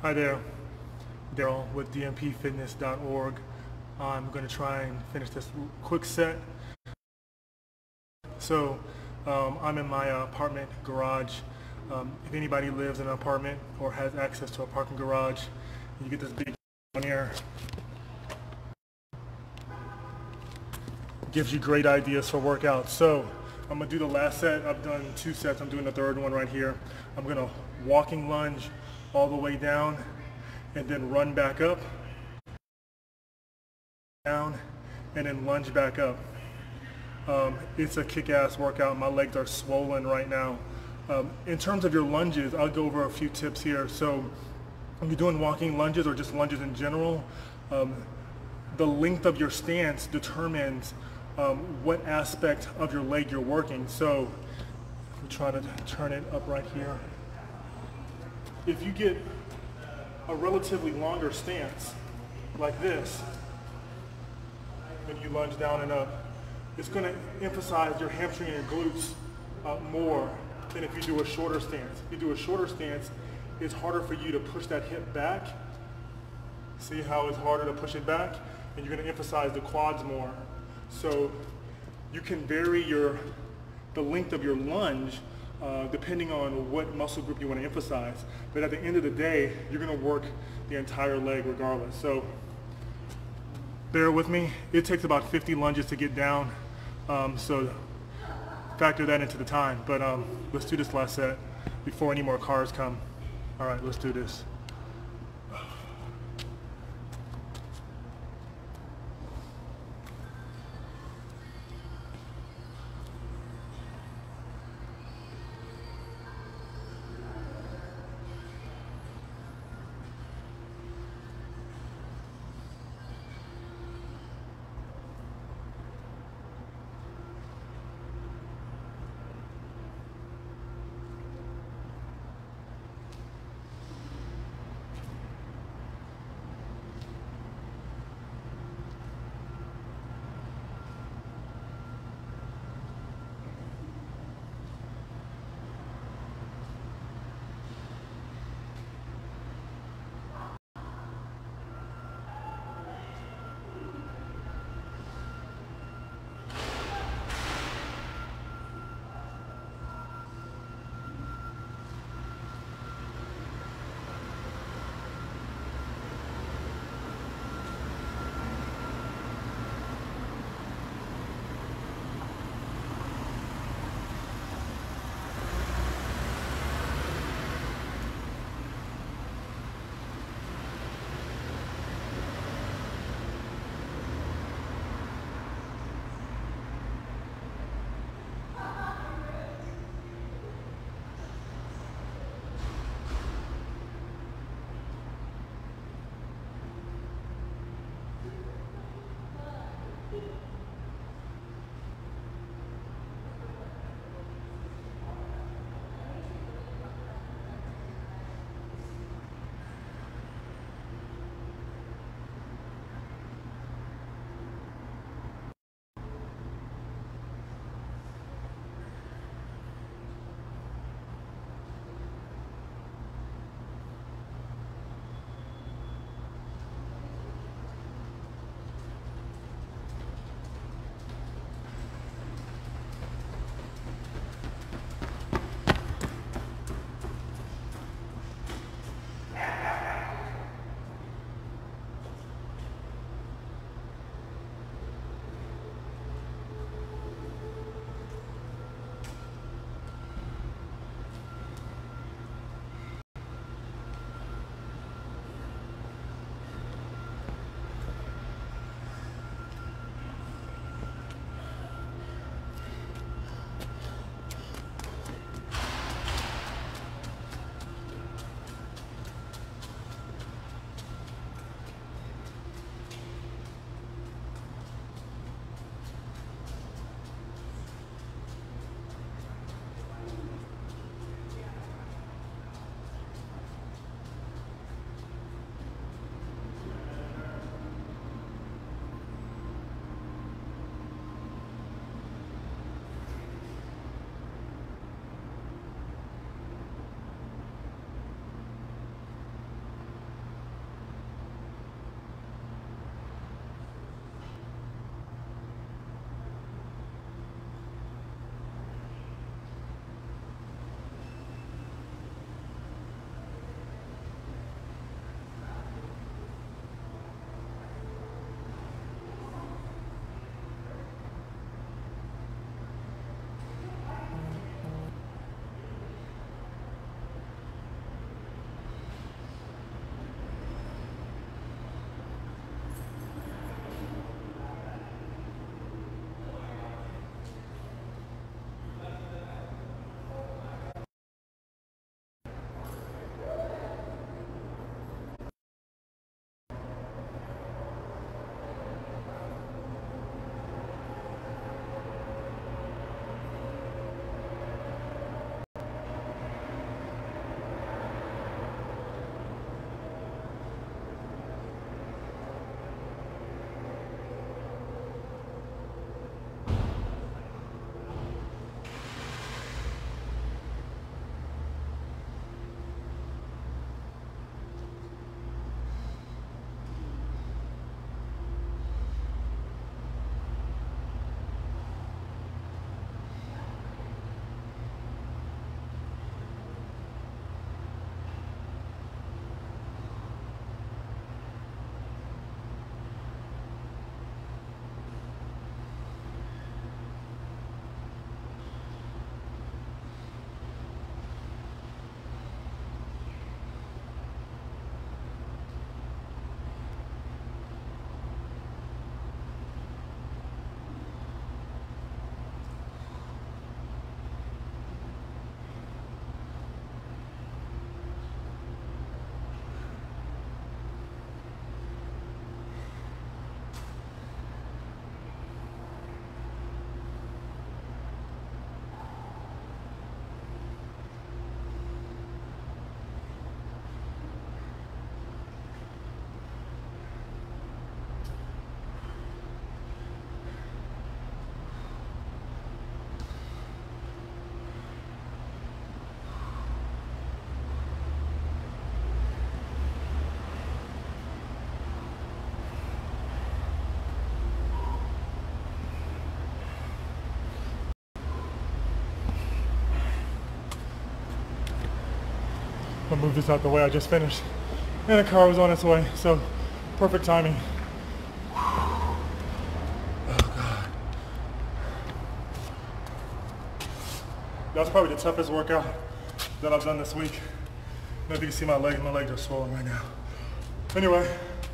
Hi there, Daryl with DMPFitness.org. I'm going to try and finish this quick set. So I'm in my apartment garage. If anybody lives in an apartment or has access to a parking garage, you get this big one here. Gives you great ideas for workouts. So I'm going to do the last set. I've done 2 sets. I'm doing the third one right here. I'm going to walking lunge all the way down and then run back up, down, and then lunge back up. It's a kick-ass workout. My legs are swollen right now. In terms of your lunges, I'll go over a few tips here. So when you're doing walking lunges or just lunges in general, the length of your stance determines what aspect of your leg you're working. So I'm trying to turn it up right here. If you get a relatively longer stance like this, when you lunge down and up, it's going to emphasize your hamstring and your glutes more than if you do a shorter stance. If you do a shorter stance, it's harder for you to push that hip back. See how it's harder to push it back? And you're going to emphasize the quads more. So you can vary the length of your lunge depending on what muscle group you want to emphasize. But at the end of the day, you're going to work the entire leg regardless. So bear with me. It takes about 50 lunges to get down. So factor that into the time. But let's do this last set before any more cars come. All right, let's do this. I'll move this out the way. I just finished and the car was on its way, so perfect timing. Oh God. That's probably the toughest workout that I've done this week. I don't know if you can see my legs are swollen right now. Anyway,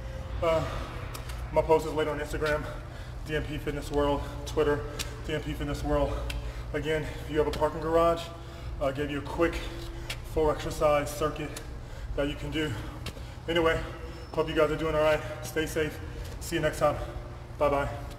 my post is later on Instagram, DMP Fitness World, Twitter, DMP Fitness World. Again, if you have a parking garage, I'll give you a quick 4 exercise circuit that you can do. Anyway, hope you guys are doing all right. Stay safe. See you next time. Bye-bye.